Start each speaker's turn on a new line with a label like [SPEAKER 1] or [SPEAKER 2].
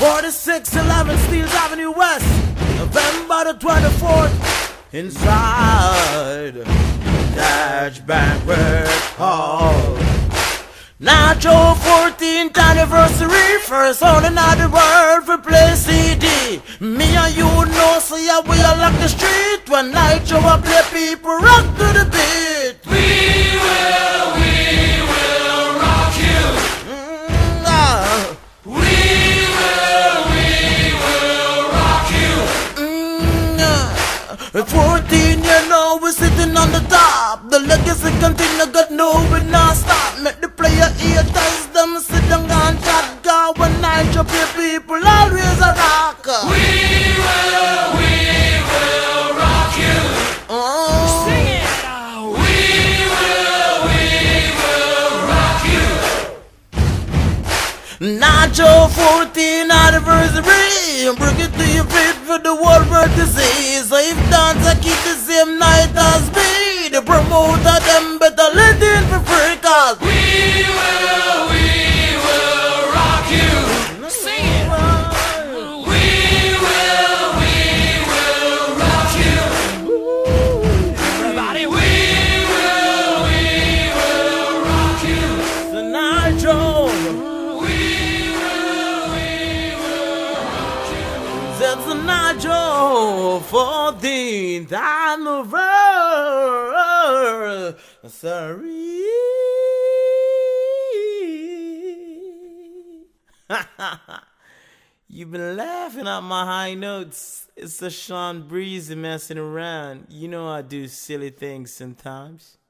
[SPEAKER 1] 4611 Steeles Avenue West, November the 24th, inside Dutch Banquet Hall. Nacho 14th anniversary, first on another world for play CD. Me and you know, see how we all lock the street. When Nitro a play, people rock to the beat.
[SPEAKER 2] We will rock you. We will rock you.
[SPEAKER 1] 14, you know, we're sitting on the top. The legacy continue, got no we not stop. Make the player ear test them, sit down and chat. Go when Nitro play, people always a rock.
[SPEAKER 2] We will rock you.
[SPEAKER 1] Sing it.
[SPEAKER 2] We will rock you.
[SPEAKER 1] Nacho 14 anniversary, bring it to your feet for the world world to see. So if dance I keep the same night as me, the promoter them better let in for free, cause
[SPEAKER 2] We will rock you.
[SPEAKER 1] sing it.
[SPEAKER 2] We will rock you. Everybody, we will rock you.
[SPEAKER 1] The Nitro,
[SPEAKER 2] We will rock you.
[SPEAKER 1] that's the Nitro 14th anniversary. You've been laughing at my high notes. It's a Sean Breezy messing around. You know I do silly things sometimes.